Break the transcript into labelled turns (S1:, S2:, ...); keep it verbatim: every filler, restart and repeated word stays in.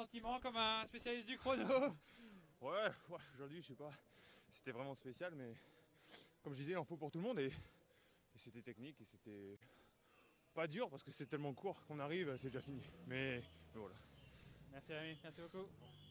S1: sentiment comme un spécialiste du chrono?
S2: Ouais, ouais aujourd'hui, je sais pas, c'était vraiment spécial, mais comme je disais, il en faut pour tout le monde et, et c'était technique et c'était pas dur parce que c'est tellement court qu'on arrive, c'est déjà fini. Mais, mais voilà.
S1: Merci Rémi, merci beaucoup.